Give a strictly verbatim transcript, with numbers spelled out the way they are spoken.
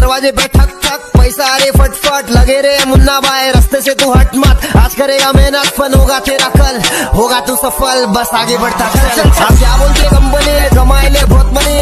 दरवाजे पे ठक ठक, पैसा अरे फटफट, लगे रे मुन्ना भाई रास्ते से तू हट मत। आज करेगा मेहनत, फन होगा तेरा कल, होगा तू सफल, बस आगे बढ़ता चल। क्या बोलते कंपनी, कमाए ले बहुत मनी,